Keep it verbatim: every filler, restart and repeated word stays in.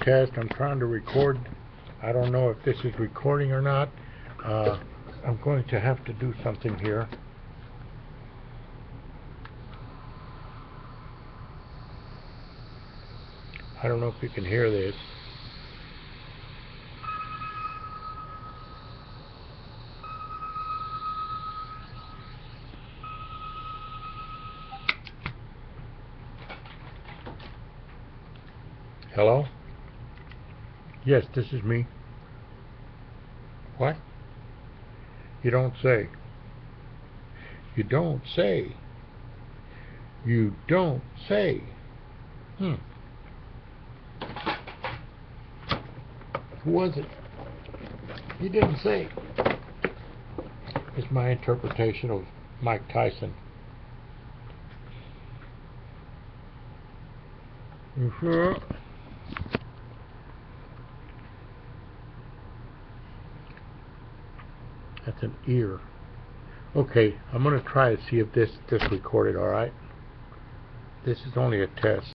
test. I'm trying to record. I don't know if this is recording or not. Uh, I'm going to have to do something here. I don't know if you can hear this. Hello? Yes, this is me. What? You don't say. You don't say. You don't say. Hmm. Who was it? He didn't say. It's my interpretation of Mike Tyson. Mm-hmm. That's an ear. Okay, I'm going to try to see if this this recorded, all right? This is only a test.